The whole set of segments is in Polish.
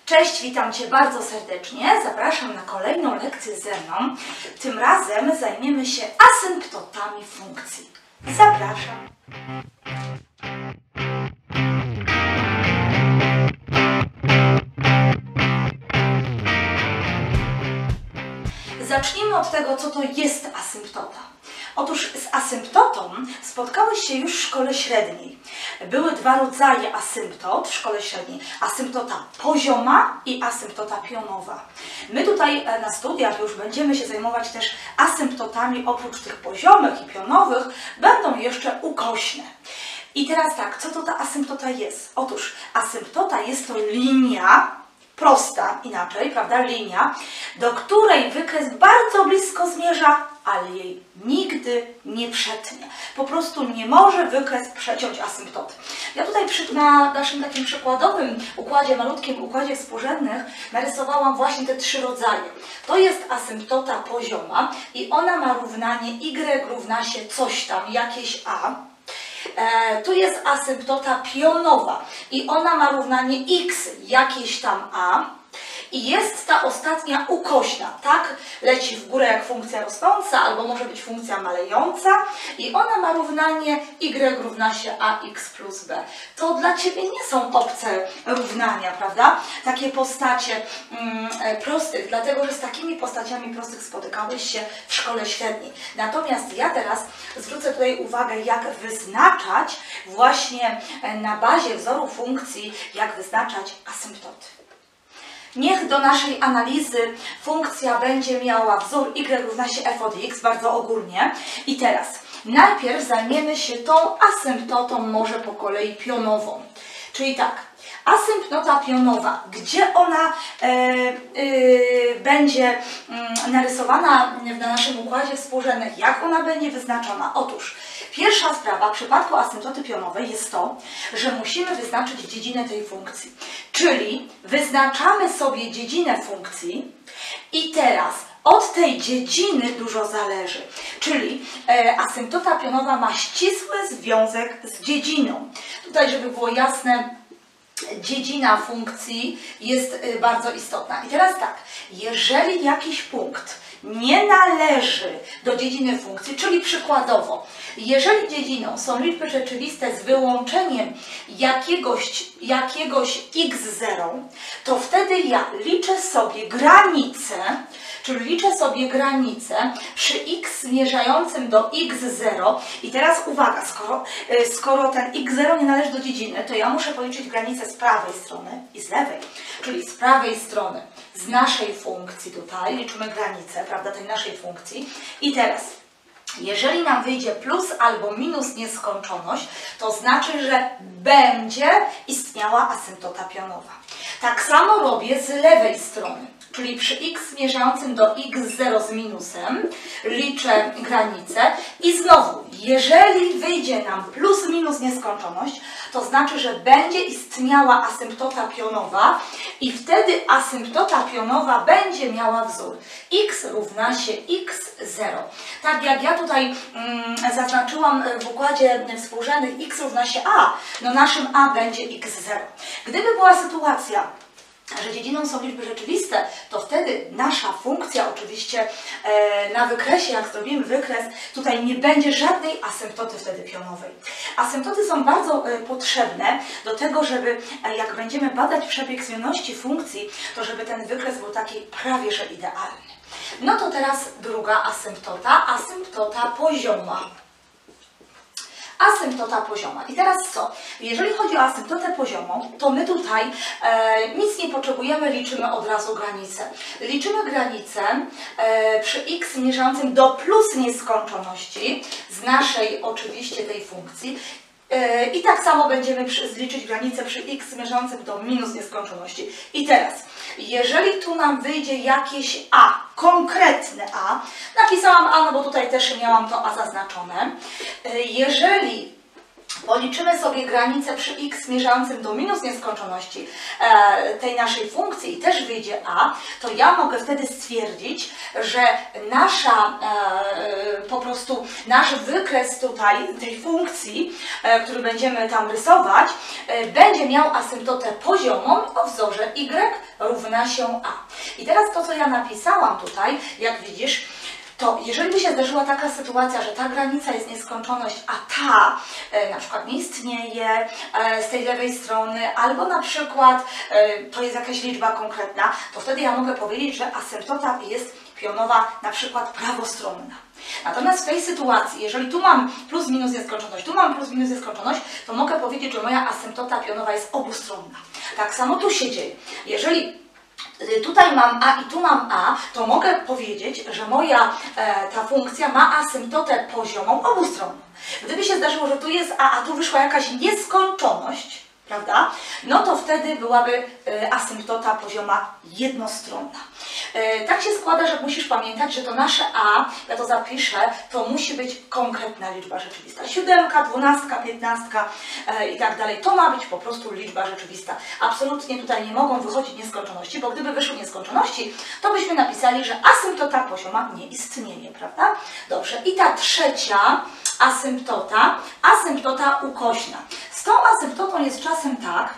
Cześć, witam Cię bardzo serdecznie. Zapraszam na kolejną lekcję ze mną. Tym razem zajmiemy się asymptotami funkcji. Zapraszam. Zacznijmy od tego, co to jest asymptota. Otóż z asymptotą spotkałeś się już w szkole średniej. Były dwa rodzaje asymptot w szkole średniej. Asymptota pozioma i asymptota pionowa. My tutaj na studiach już będziemy się zajmować też asymptotami. Oprócz tych poziomych i pionowych będą jeszcze ukośne. I teraz tak, co to ta asymptota jest? Otóż asymptota jest to linia prosta, inaczej, prawda, linia, do której wykres bardzo blisko zmierza, ale jej nigdy nie przetnie. Po prostu nie może wykres przeciąć asymptoty. Ja tutaj na naszym takim przykładowym układzie, malutkim układzie współrzędnych narysowałam właśnie te trzy rodzaje. To jest asymptota pozioma i ona ma równanie y równa się coś tam, jakieś a. Tu jest asymptota pionowa i ona ma równanie x, jakieś tam a. I jest ta ostatnia ukośna, tak? Leci w górę jak funkcja rosnąca, albo może być funkcja malejąca i ona ma równanie y równa się ax plus b. To dla Ciebie nie są obce równania, prawda? Takie postacie prostych, dlatego że z takimi postaciami prostych spotykałeś się w szkole średniej. Natomiast ja teraz zwrócę tutaj uwagę, jak wyznaczać właśnie na bazie wzoru funkcji, jak wyznaczać asymptoty. Niech do naszej analizy funkcja będzie miała wzór y równa się f od x, bardzo ogólnie. I teraz najpierw zajmiemy się tą asymptotą może po kolei pionową. Czyli tak, asymptota pionowa, gdzie ona będzie narysowana na naszym układzie współrzędnych, jak ona będzie wyznaczona? Otóż pierwsza sprawa w przypadku asymptoty pionowej jest to, że musimy wyznaczyć dziedzinę tej funkcji. Czyli wyznaczamy sobie dziedzinę funkcji i teraz od tej dziedziny dużo zależy. Czyli asymptota pionowa ma ścisły związek z dziedziną. Tutaj, żeby było jasne, dziedzina funkcji jest bardzo istotna. I teraz tak, jeżeli jakiś punkt nie należy do dziedziny funkcji, czyli przykładowo, jeżeli dziedziną są liczby rzeczywiste z wyłączeniem jakiegoś x0, to wtedy ja liczę sobie granicę, czyli liczę sobie granicę przy x zmierzającym do x0 i teraz uwaga, skoro ten x0 nie należy do dziedziny, to ja muszę policzyć granicę z prawej strony i z lewej, czyli z prawej strony z naszej funkcji tutaj, liczymy granicę, prawda, tej naszej funkcji i teraz jeżeli nam wyjdzie plus albo minus nieskończoność, to znaczy, że będzie istniała asymptota pionowa. Tak samo robię z lewej strony, czyli przy x zmierzającym do x0 z minusem liczę granicę i znowu, jeżeli wyjdzie nam plus minus nieskończoność, to znaczy, że będzie istniała asymptota pionowa i wtedy asymptota pionowa będzie miała wzór x równa się x0. Tak jak ja tutaj zaznaczyłam w układzie współrzędnych x równa się a, no naszym a będzie x0. Gdyby była sytuacja, że dziedziną są liczby rzeczywiste, to wtedy nasza funkcja oczywiście na wykresie, jak zrobimy wykres, tutaj nie będzie żadnej asymptoty wtedy pionowej. Asymptoty są bardzo potrzebne do tego, żeby jak będziemy badać przebieg zmienności funkcji, to żeby ten wykres był taki prawie że idealny. No to teraz druga asymptota, asymptota pozioma. Asymptota pozioma. I teraz co? Jeżeli chodzi o asymptotę poziomą, to my tutaj nic nie potrzebujemy, liczymy od razu granicę. Liczymy granicę przy x zmierzającym do plus nieskończoności z naszej oczywiście tej funkcji. I tak samo będziemy zliczyć granicę przy x zmierzającym do minus nieskończoności. I teraz, jeżeli tu nam wyjdzie jakieś a, konkretne a, napisałam a, no bo tutaj też miałam to a zaznaczone. Jeżeli policzymy sobie granicę przy x zmierzającym do minus nieskończoności tej naszej funkcji i też wyjdzie a, to ja mogę wtedy stwierdzić, że po prostu nasz wykres tutaj tej funkcji, który będziemy tam rysować, będzie miał asymptotę poziomą o wzorze y równa się a. I teraz to, co ja napisałam tutaj, jak widzisz, to jeżeli by się zdarzyła taka sytuacja, że ta granica jest nieskończoność, a ta na przykład nie istnieje z tej lewej strony, albo na przykład to jest jakaś liczba konkretna, to wtedy ja mogę powiedzieć, że asymptota jest pionowa na przykład prawostronna. Natomiast w tej sytuacji, jeżeli tu mam plus minus nieskończoność, tu mam plus minus nieskończoność, to mogę powiedzieć, że moja asymptota pionowa jest obustronna. Tak samo tu się dzieje. Jeżeli tutaj mam a i tu mam a, to mogę powiedzieć, że moja ta funkcja ma asymptotę poziomą obustronną. Gdyby się zdarzyło, że tu jest a tu wyszła jakaś nieskończoność, prawda? No to wtedy byłaby asymptota pozioma jednostronna. Tak się składa, że musisz pamiętać, że to nasze a, ja to zapiszę, to musi być konkretna liczba rzeczywista. 7, 12, 15 i tak dalej. To ma być po prostu liczba rzeczywista. Absolutnie tutaj nie mogą wychodzić nieskończoności, bo gdyby wyszły nieskończoności, to byśmy napisali, że asymptota pozioma nie istnieje, prawda? Dobrze. I ta trzecia asymptota ukośna. Z tą asymptotą jest czasem tak,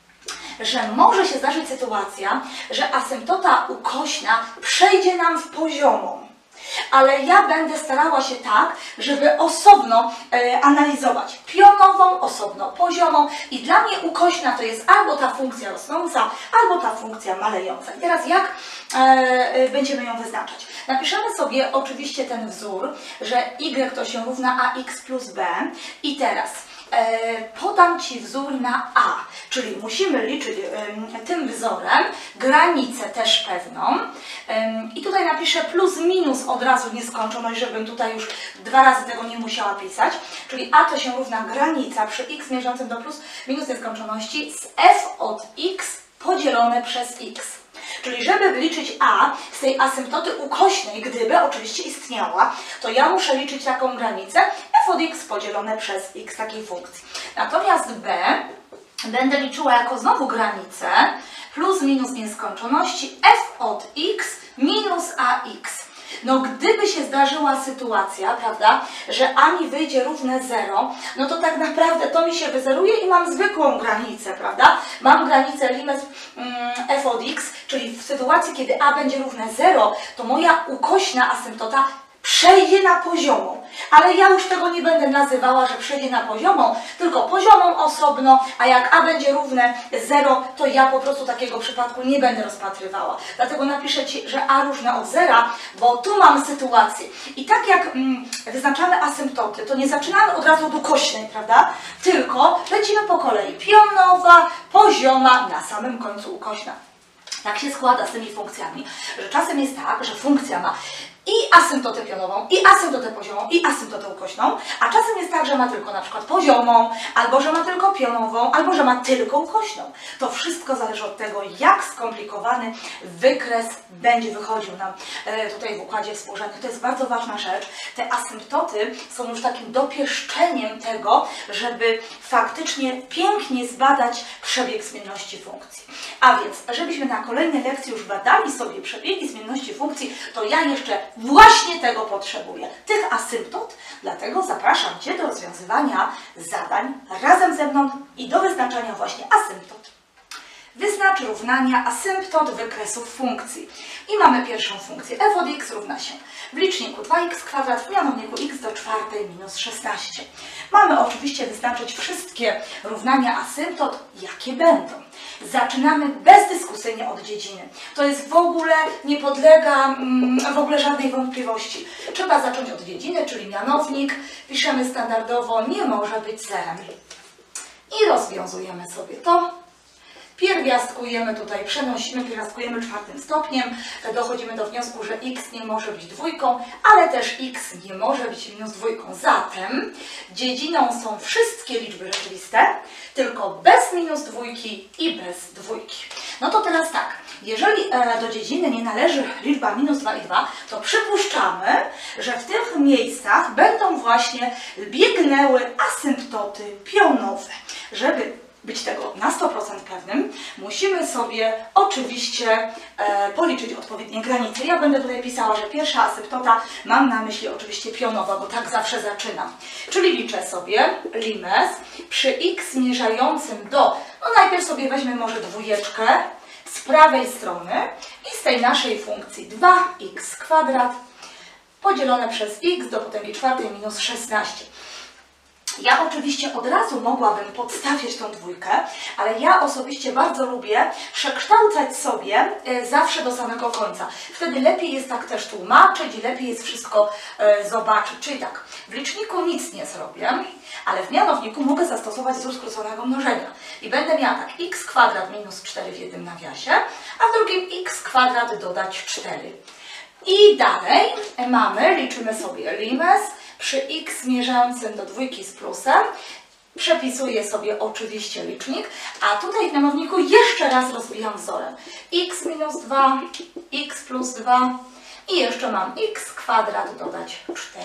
że może się zdarzyć sytuacja, że asymptota ukośna przejdzie nam w poziomą. Ale ja będę starała się tak, żeby osobno analizować pionową, osobno poziomą i dla mnie ukośna to jest albo ta funkcja rosnąca, albo ta funkcja malejąca. I teraz jak będziemy ją wyznaczać? Napiszemy sobie oczywiście ten wzór, że y to się równa ax plus b i teraz podam Ci wzór na a, czyli musimy liczyć tym wzorem granicę też pewną i tutaj napiszę plus minus od razu nieskończoność, żebym tutaj już 2 razy tego nie musiała pisać, czyli a to się równa granica przy x mierzącym do plus minus nieskończoności z f od x podzielone przez x. Czyli żeby wyliczyć a z tej asymptoty ukośnej, gdyby oczywiście istniała, to ja muszę liczyć taką granicę f od x podzielone przez x takiej funkcji. Natomiast b będę liczyła jako znowu granicę plus minus nieskończoności f od x minus ax. No gdyby się zdarzyła sytuacja, prawda, że a mi wyjdzie równe 0, no to tak naprawdę to mi się wyzeruje i mam zwykłą granicę, prawda? Mam granicę limit f od x, czyli w sytuacji, kiedy a będzie równe 0, to moja ukośna asymptota przejdzie na poziomą, ale ja już tego nie będę nazywała, że przejdzie na poziomą, tylko poziomą osobno, a jak a będzie równe 0, to ja po prostu takiego przypadku nie będę rozpatrywała. Dlatego napiszę Ci, że a równe od 0, bo tu mam sytuację. I tak jak wyznaczamy asymptoty, to nie zaczynamy od razu od ukośnej, prawda? Tylko lecimy po kolei. Pionowa, pozioma, na samym końcu ukośna. Tak się składa z tymi funkcjami, że czasem jest tak, że funkcja ma i asymptotę pionową, i asymptotę poziomą, i asymptotę ukośną, a czasem jest tak, że ma tylko na przykład poziomą, albo że ma tylko pionową, albo że ma tylko ukośną. To wszystko zależy od tego, jak skomplikowany wykres będzie wychodził nam tutaj w układzie współrzędnych. To jest bardzo ważna rzecz. Te asymptoty są już takim dopieszczeniem tego, żeby faktycznie pięknie zbadać przebieg zmienności funkcji. A więc, żebyśmy na kolejnej lekcji już badali sobie przebiegi zmienności funkcji, to ja jeszcze właśnie tego potrzebuję, tych asymptot, dlatego zapraszam Cię do rozwiązywania zadań razem ze mną i do wyznaczania właśnie asymptot. Wyznacz równania asymptot wykresów funkcji. I mamy pierwszą funkcję f od x równa się w liczniku 2x² w mianowniku x do 4 minus 16. Mamy oczywiście wyznaczyć wszystkie równania asymptot, jakie będą. Zaczynamy bezdyskusyjnie od dziedziny. To jest w ogóle, nie podlega w ogóle żadnej wątpliwości. Trzeba zacząć od dziedziny, czyli mianownik. Piszemy standardowo, nie może być zerem. I rozwiązujemy sobie to. Pierwiastkujemy tutaj, przenosimy, pierwiastkujemy 4. stopniem, dochodzimy do wniosku, że x nie może być dwójką, ale też x nie może być minus dwójką. Zatem dziedziną są wszystkie liczby rzeczywiste, tylko bez minus dwójki i bez dwójki. No to teraz tak, jeżeli do dziedziny nie należy liczba minus 2 i 2, to przypuszczamy, że w tych miejscach będą właśnie biegnęły asymptoty pionowe. Żeby być tego na 100% pewnym, musimy sobie oczywiście policzyć odpowiednie granice. Ja będę tutaj pisała, że pierwsza asymptota, mam na myśli oczywiście pionowa, bo tak zawsze zaczynam. Czyli liczę sobie limes przy x zmierzającym do, no najpierw sobie weźmy może dwójeczkę z prawej strony i z tej naszej funkcji 2x² podzielone przez x do potęgi czwartej minus 16. Ja oczywiście od razu mogłabym podstawiać tą dwójkę, ale ja osobiście bardzo lubię przekształcać sobie zawsze do samego końca. Wtedy lepiej jest tak też tłumaczyć i lepiej jest wszystko zobaczyć. Czyli tak, w liczniku nic nie zrobię, ale w mianowniku mogę zastosować wzór skróconego mnożenia. I będę miała tak, x² minus 4 w jednym nawiasie, a w drugim x² dodać 4. I dalej mamy, liczymy sobie limes przy x zmierzającym do dwójki z plusem. Przepisuję sobie oczywiście licznik, a tutaj w mianowniku jeszcze raz rozwijam wzorem. X minus 2, x plus 2 i jeszcze mam x² dodać 4.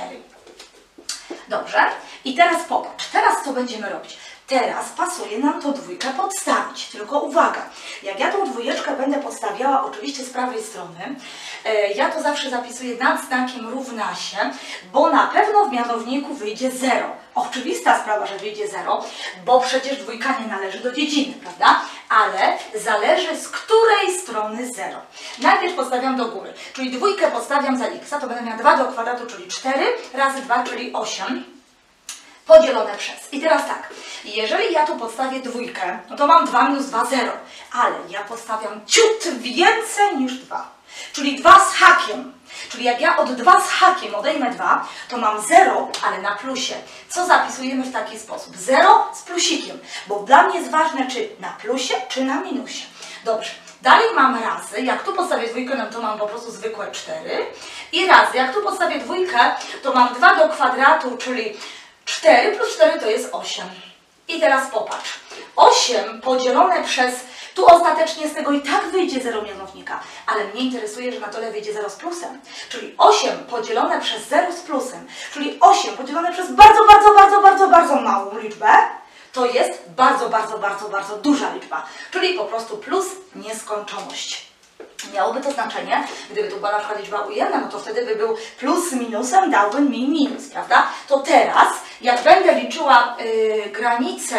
Dobrze, i teraz popatrz, teraz co będziemy robić? Teraz pasuje nam tą dwójkę podstawić, tylko uwaga, jak ja tą dwójeczkę będę podstawiała oczywiście z prawej strony, ja to zawsze zapisuję nad znakiem równa się, bo na pewno w mianowniku wyjdzie 0. Oczywista sprawa, że wyjdzie 0, bo przecież dwójka nie należy do dziedziny, prawda? Ale zależy z której strony 0. Najpierw podstawiam do góry, czyli dwójkę podstawiam za x, to będę miała 2 do kwadratu, czyli 4 razy 2, czyli 8. Podzielone przez. I teraz tak, jeżeli ja tu podstawię dwójkę, no to mam 2 minus 2, 0, ale ja podstawiam ciut więcej niż 2, czyli 2 z hakiem. Czyli jak ja od 2 z hakiem odejmę 2, to mam 0, ale na plusie. Co zapisujemy w taki sposób? 0 z plusikiem, bo dla mnie jest ważne, czy na plusie, czy na minusie. Dobrze. Dalej mam razy, jak tu podstawię dwójkę, no to mam po prostu zwykłe 4. I razy, jak tu podstawię dwójkę, to mam 2 do kwadratu, czyli 4 plus 4 to jest 8. I teraz popatrz. 8 podzielone przez, tu ostatecznie z tego i tak wyjdzie 0 mianownika, ale mnie interesuje, że na dole wyjdzie 0 z plusem. Czyli 8 podzielone przez 0 z plusem, czyli 8 podzielone przez bardzo małą liczbę, to jest bardzo duża liczba. Czyli po prostu plus nieskończoność. Miałoby to znaczenie, gdyby to była na przykład liczba ujemna, no to wtedy by był plus z minusem, dałby mi minus, prawda? To teraz, jak będę liczyła granicę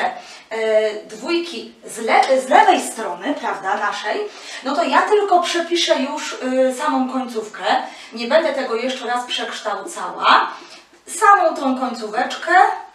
dwójki z lewej strony, prawda, naszej, no to ja tylko przepiszę już samą końcówkę, nie będę tego jeszcze raz przekształcała, samą tą końcóweczkę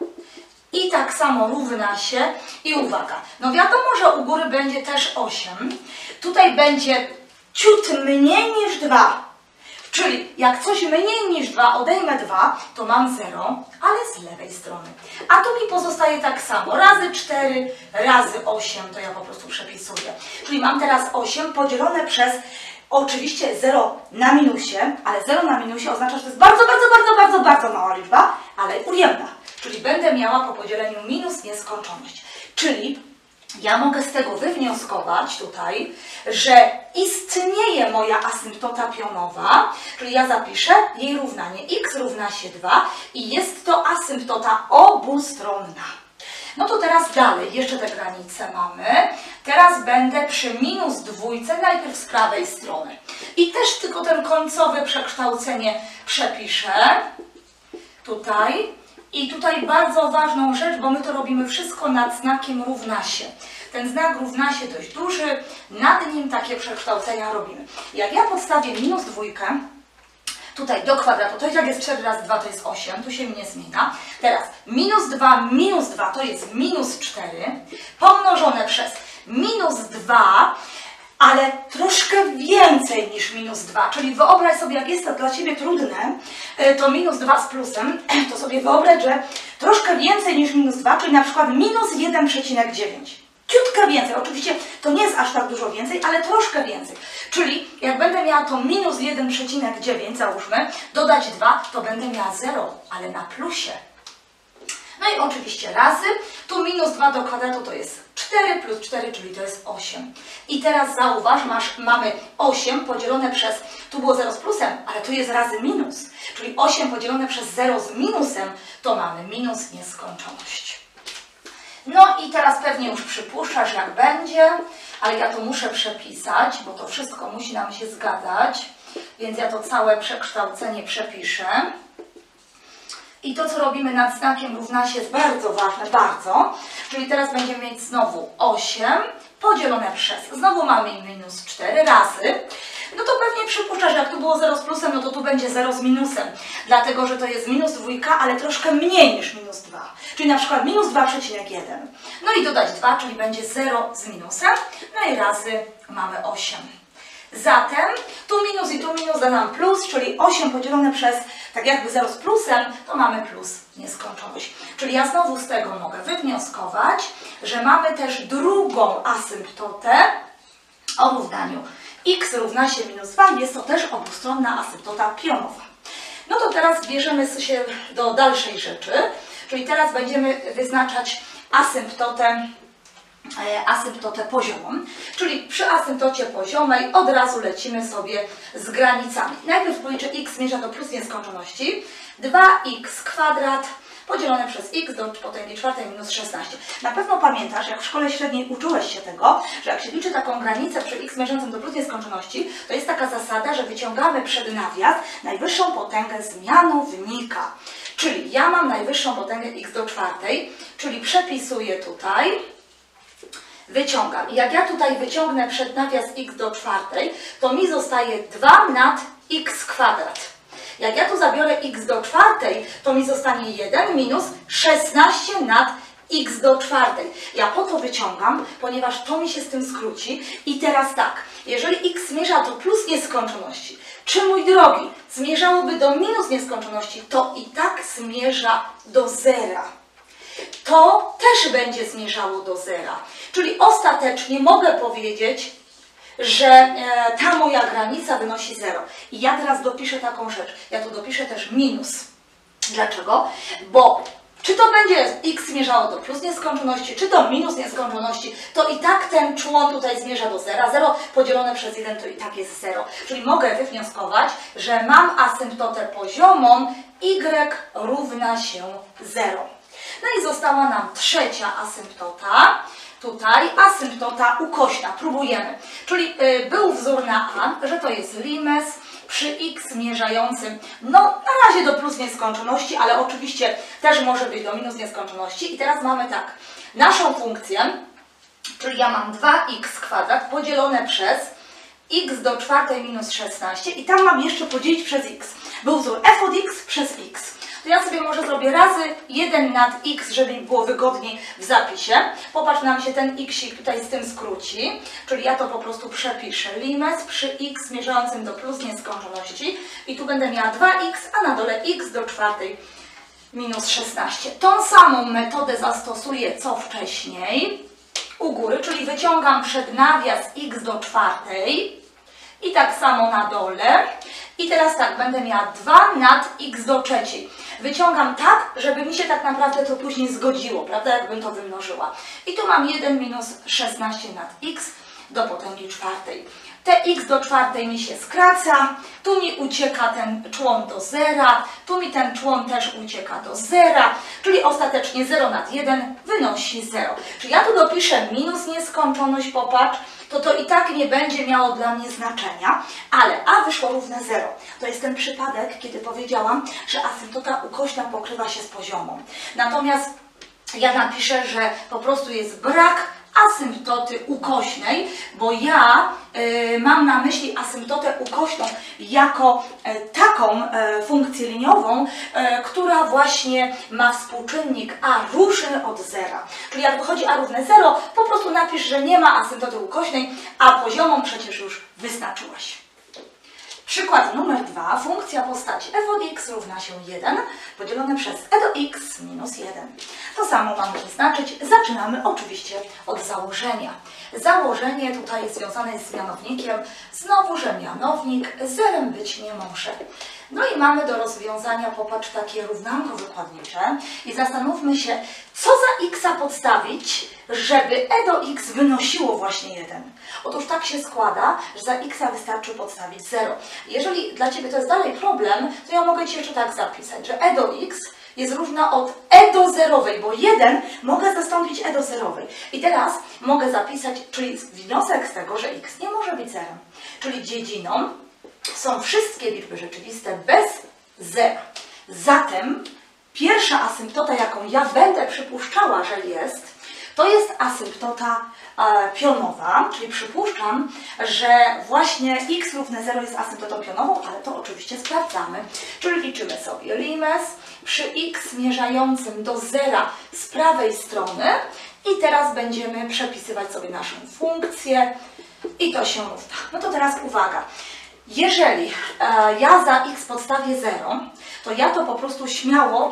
i tak samo równa się i uwaga, no wiadomo, że u góry będzie też 8, tutaj będzie ciut mniej niż 2, czyli jak coś mniej niż 2 odejmę 2, to mam 0, ale z lewej strony. A tu mi pozostaje tak samo, razy 4, razy 8, to ja po prostu przepisuję. Czyli mam teraz 8 podzielone przez oczywiście 0 na minusie, ale 0 na minusie oznacza, że to jest bardzo mała liczba, ale ujemna. Czyli będę miała po podzieleniu minus nieskończoność. Czyli ja mogę z tego wywnioskować tutaj, że istnieje moja asymptota pionowa, czyli ja zapiszę jej równanie x równa się 2 i jest to asymptota obustronna. No to teraz dalej, jeszcze te granice mamy. Teraz będę przy minus dwójce najpierw z prawej strony. I też tylko ten końcowe przekształcenie przepiszę tutaj. I tutaj bardzo ważną rzecz, bo my to robimy wszystko nad znakiem równa się. Ten znak równa się dość duży, nad nim takie przekształcenia robimy. Jak ja podstawię minus dwójkę, tutaj do kwadratu, to jak jest 4 razy 2 to jest 8, tu się nie zmienia. Teraz minus 2 to jest minus 4, pomnożone przez minus 2, ale troszkę więcej niż minus 2, czyli wyobraź sobie, jak jest to dla Ciebie trudne, to minus 2 z plusem, to sobie wyobraź, że troszkę więcej niż minus 2, czyli na przykład minus 1,9. Ciutkę więcej, oczywiście to nie jest aż tak dużo więcej, ale troszkę więcej. Czyli jak będę miała to minus 1,9, załóżmy, dodać 2, to będę miała 0, ale na plusie. No i oczywiście razy, tu minus 2 do kwadratu to jest 4. 4 plus 4, czyli to jest 8. I teraz zauważ, mamy 8 podzielone przez, tu było 0 z plusem, ale tu jest razy minus. Czyli 8 podzielone przez 0 z minusem, to mamy minus nieskończoność. No i teraz pewnie już przypuszczasz, jak będzie, ale ja to muszę przepisać, bo to wszystko musi nam się zgadzać, więc ja to całe przekształcenie przepiszę. I to, co robimy nad znakiem równa się, jest bardzo ważne, bardzo. Czyli teraz będziemy mieć znowu 8 podzielone przez, znowu mamy minus 4 razy. No to pewnie przypuszczasz, że jak tu było 0 z plusem, no to tu będzie 0 z minusem. Dlatego, że to jest minus 2, ale troszkę mniej niż minus 2. Czyli na przykład minus 2,1. No i dodać 2, czyli będzie 0 z minusem. No i razy mamy 8. Zatem tu minus i tu minus da nam plus, czyli 8 podzielone przez, tak jakby 0 z plusem, to mamy plus nieskończoność. Czyli ja znowu z tego mogę wywnioskować, że mamy też drugą asymptotę o równaniu x równa się minus 2, jest to też obustronna asymptota pionowa. No to teraz bierzemy się do dalszej rzeczy, czyli teraz będziemy wyznaczać asymptotę poziomą, czyli przy asymptocie poziomej od razu lecimy sobie z granicami. Najpierw policzę x zmierza do plus nieskończoności, 2x² podzielone przez x do potęgi czwartej minus 16. Na pewno pamiętasz, jak w szkole średniej uczyłeś się tego, że jak się liczy taką granicę przy x mierzącym do plus nieskończoności, to jest taka zasada, że wyciągamy przed nawias najwyższą potęgę z mianownika. Czyli ja mam najwyższą potęgę x do czwartej, czyli przepisuję tutaj, wyciągam. I jak ja tutaj wyciągnę przed nawias x do czwartej, to mi zostaje 2 nad x². Jak ja tu zabiorę x do czwartej, to mi zostanie 1 minus 16 nad x do czwartej. Ja po to wyciągam, ponieważ to mi się z tym skróci. I teraz tak, jeżeli x zmierza do plus nieskończoności, czy mój drogi, zmierzałoby do minus nieskończoności, to i tak zmierza do zera. To też będzie zmierzało do zera. Czyli ostatecznie mogę powiedzieć, że ta moja granica wynosi 0. I ja teraz dopiszę taką rzecz. Ja tu dopiszę też minus. Dlaczego? Bo czy to będzie x zmierzało do plus nieskończoności, czy do minus nieskończoności, to i tak ten człon tutaj zmierza do zera. 0 podzielone przez 1 to i tak jest 0. Czyli mogę wywnioskować, że mam asymptotę poziomą y równa się 0. No i została nam trzecia asymptota. Tutaj asymptota ukośna. Próbujemy. Czyli był wzór na A, że to jest limes przy x zmierzającym, no na razie do plus nieskończoności, ale oczywiście też może być do minus nieskończoności. I teraz mamy tak, naszą funkcję, czyli ja mam 2x² podzielone przez x do czwartej minus 16 i tam mam jeszcze podzielić przez x. Był wzór f od x przez x. To ja sobie może zrobię razy 1 nad x, żeby mi było wygodniej w zapisie. Popatrz, nam się ten xik tutaj z tym skróci, czyli ja to po prostu przepiszę. Limes przy x zmierzającym do plus nieskończoności i tu będę miała 2x, a na dole x do czwartej minus 16. Tą samą metodę zastosuję co wcześniej u góry, czyli wyciągam przed nawias x do czwartej i tak samo na dole. I teraz tak, będę miała 2 nad x do trzeciej. Wyciągam tak, żeby mi się tak naprawdę to później zgodziło, prawda, jakbym to wymnożyła. I tu mam 1 minus 16 nad x do potęgi czwartej. Te x do czwartej mi się skraca, tu mi ucieka ten człon do zera, tu mi ten człon też ucieka do zera, czyli ostatecznie 0 nad 1 wynosi 0. Czyli ja tu dopiszę minus nieskończoność, popatrz, to i tak nie będzie miało dla mnie znaczenia, ale a wyszło równe 0. To jest ten przypadek, kiedy powiedziałam, że asymptota ukośna pokrywa się z poziomą. Natomiast ja napiszę, że po prostu jest brak asymptoty ukośnej, bo ja mam na myśli asymptotę ukośną jako taką funkcję liniową, która właśnie ma współczynnik a różny od zera. Czyli jak wychodzi a równe 0, po prostu napisz, że nie ma asymptoty ukośnej, a poziomą przecież już wyznaczyłaś. Przykład numer 2. Funkcja postaci f od x równa się 1 podzielone przez e do x minus 1. To samo mamy wyznaczyć. Zaczynamy oczywiście od założenia. Założenie tutaj związane jest z mianownikiem. Znowu, że mianownik zerem być nie może. No i mamy do rozwiązania, popatrz, takie równanko wykładnicze i zastanówmy się, co za x podstawić, żeby e do x wynosiło właśnie 1. Otóż tak się składa, że za x wystarczy podstawić 0. Jeżeli dla Ciebie to jest dalej problem, to ja mogę Ci jeszcze tak zapisać, że e do x jest równa od e do zerowej, bo 1 mogę zastąpić e do zerowej. I teraz mogę zapisać, czyli wniosek z tego, że x nie może być 0. Czyli dziedziną są wszystkie liczby rzeczywiste bez zera. Zatem pierwsza asymptota, jaką ja będę przypuszczała, że jest, to jest asymptota pionowa, czyli przypuszczam, że właśnie x równe 0 jest asymptotą pionową, ale to oczywiście sprawdzamy. Czyli liczymy sobie limes przy x zmierzającym do zera z prawej strony i teraz będziemy przepisywać sobie naszą funkcję i to się równa. No to teraz uwaga. Jeżeli ja za x podstawię 0, to ja to po prostu śmiało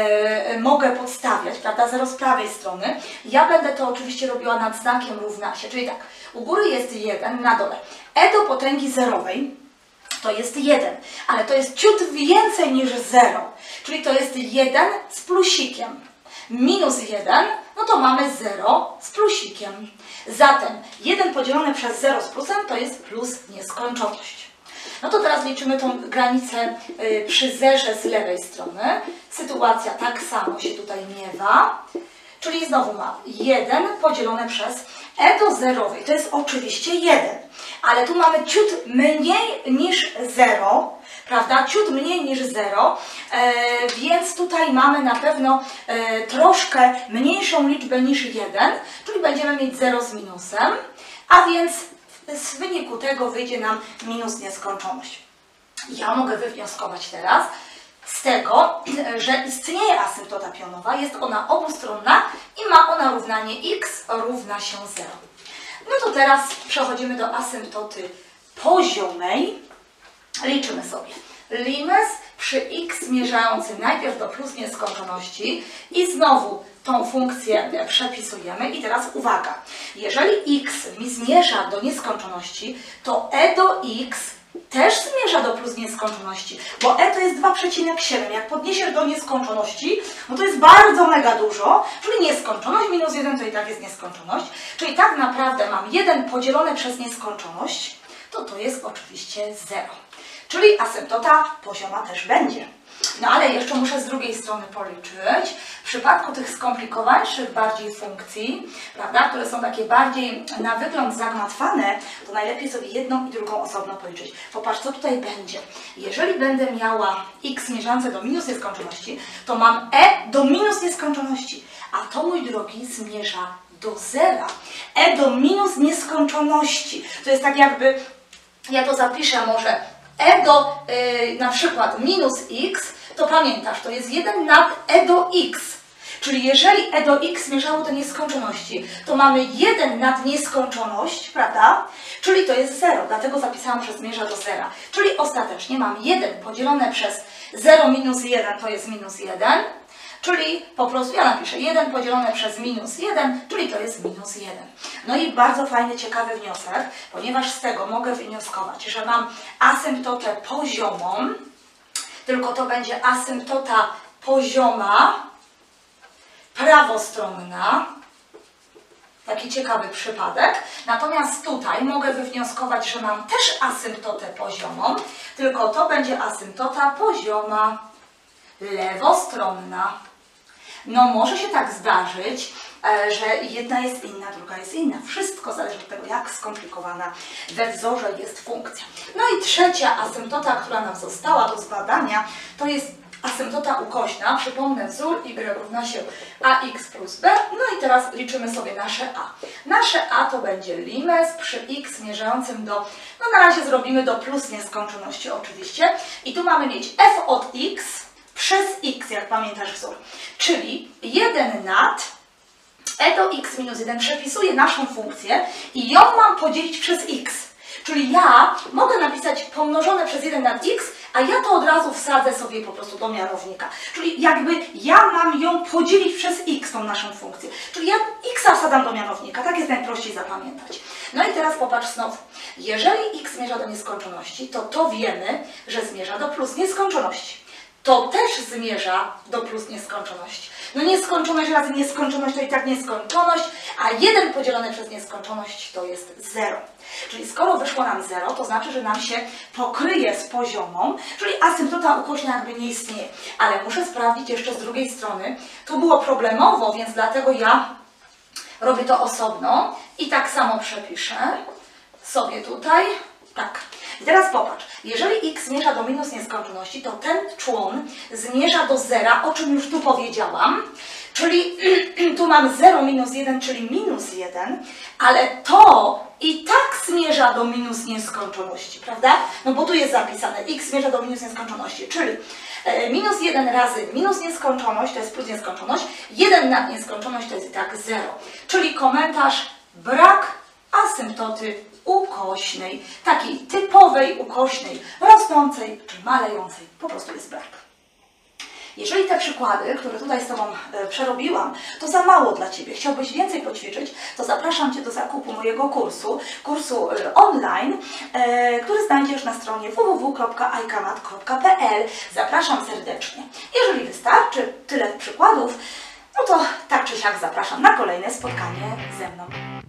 mogę podstawiać, prawda, 0 z prawej strony. Ja będę to oczywiście robiła nad znakiem równa się, czyli tak, u góry jest 1, na dole e do potęgi zerowej to jest 1, ale to jest ciut więcej niż 0, czyli to jest 1 z plusikiem. Minus 1, no to mamy 0 z plusikiem. Zatem 1 podzielone przez 0 z plusem to jest plus nieskończoność. No to teraz liczymy tą granicę przy zerze z lewej strony. Sytuacja tak samo się tutaj miewa. Czyli znowu mam 1 podzielone przez e do zerowej. To jest oczywiście 1. Ale tu mamy ciut mniej niż 0. Prawda? Ciut mniej niż 0. Więc tutaj mamy na pewno troszkę mniejszą liczbę niż 1. Czyli będziemy mieć 0 z minusem. A więc z wyniku tego wyjdzie nam minus nieskończoność. Ja mogę wywnioskować teraz z tego, że istnieje asymptota pionowa, jest ona obustronna i ma ona równanie x równa się 0. No to teraz przechodzimy do asymptoty poziomej. Liczymy sobie limes przy x zmierzający najpierw do plus nieskończoności i znowu tą funkcję przepisujemy i teraz uwaga, jeżeli x mi zmierza do nieskończoności, to e do x też zmierza do plus nieskończoności, bo e to jest 2,7. Jak podniesiesz do nieskończoności, no to jest bardzo mega dużo, czyli nieskończoność minus 1 to i tak jest nieskończoność, czyli tak naprawdę mam 1 podzielone przez nieskończoność, to jest oczywiście 0. Czyli asymptota pozioma też będzie. No ale jeszcze muszę z drugiej strony policzyć. W przypadku tych skomplikowańszych bardziej funkcji, prawda, które są takie bardziej na wygląd zagmatwane, to najlepiej sobie jedną i drugą osobno policzyć. Popatrz, co tutaj będzie. Jeżeli będę miała x zmierzające do minus nieskończoności, to mam e do minus nieskończoności. A to, mój drogi, zmierza do zera. E do minus nieskończoności. To jest tak jakby, ja to zapiszę może, e do na przykład minus x, to pamiętasz, to jest 1 nad e do x. Czyli jeżeli e do x zmierzało do nieskończoności, to mamy 1 nad nieskończoność, prawda? Czyli to jest 0, dlatego zapisałam, że zmierza do 0. Czyli ostatecznie mam 1 podzielone przez 0 minus 1 to jest minus 1. Czyli po prostu ja napiszę 1 podzielone przez minus 1, czyli to jest minus 1. No i bardzo fajny, ciekawy wniosek, ponieważ z tego mogę wnioskować, że mam asymptotę poziomą, tylko to będzie asymptota pozioma prawostronna. Taki ciekawy przypadek. Natomiast tutaj mogę wywnioskować, że mam też asymptotę poziomą, tylko to będzie asymptota pozioma lewostronna. No może się tak zdarzyć, że jedna jest inna, druga jest inna. Wszystko zależy od tego, jak skomplikowana we wzorze jest funkcja. No i trzecia asymptota, która nam została do zbadania, to jest asymptota ukośna. Przypomnę wzór y równa się ax plus b. No i teraz liczymy sobie nasze a. Nasze a to będzie limes przy x zmierzającym do, no na razie zrobimy do plus nieskończoności oczywiście. I tu mamy mieć f od x przez x, jak pamiętasz wzór. Czyli 1 nad e do x minus 1 przepisuję naszą funkcję i ją mam podzielić przez x. Czyli ja mogę napisać pomnożone przez 1 nad x, a ja to od razu wsadzę sobie po prostu do mianownika. Czyli jakby ja mam ją podzielić przez x, tą naszą funkcję. Czyli ja x wsadzam do mianownika, tak jest najprościej zapamiętać. No i teraz popatrz znowu. Jeżeli x zmierza do nieskończoności, to wiemy, że zmierza do plus nieskończoności. To też zmierza do plus nieskończoności. No nieskończoność razy nieskończoność to i tak nieskończoność, a 1 podzielone przez nieskończoność to jest 0. Czyli skoro wyszło nam 0, to znaczy, że nam się pokryje z poziomą, czyli asymptota ukośna jakby nie istnieje. Ale muszę sprawdzić jeszcze z drugiej strony. To było problemowo, więc dlatego ja robię to osobno i tak samo przepiszę sobie tutaj. Tak. I teraz popatrz, jeżeli x zmierza do minus nieskończoności, to ten człon zmierza do zera, o czym już tu powiedziałam. Czyli tu mam 0 minus 1, czyli minus 1, ale to i tak zmierza do minus nieskończoności, prawda? No bo tu jest zapisane, x zmierza do minus nieskończoności, czyli minus 1 razy minus nieskończoność, to jest plus nieskończoność, 1 nad nieskończoność to jest i tak 0. Czyli komentarz brak asymptoty ukośnej, takiej typowej ukośnej, rosnącej czy malejącej, po prostu jest brak. Jeżeli te przykłady, które tutaj z Tobą przerobiłam, to za mało dla Ciebie, chciałbyś więcej poćwiczyć, to zapraszam Cię do zakupu mojego kursu online, który znajdziesz na stronie www.ikamat.pl. Zapraszam serdecznie. Jeżeli wystarczy tyle przykładów, no to tak czy siak zapraszam na kolejne spotkanie ze mną.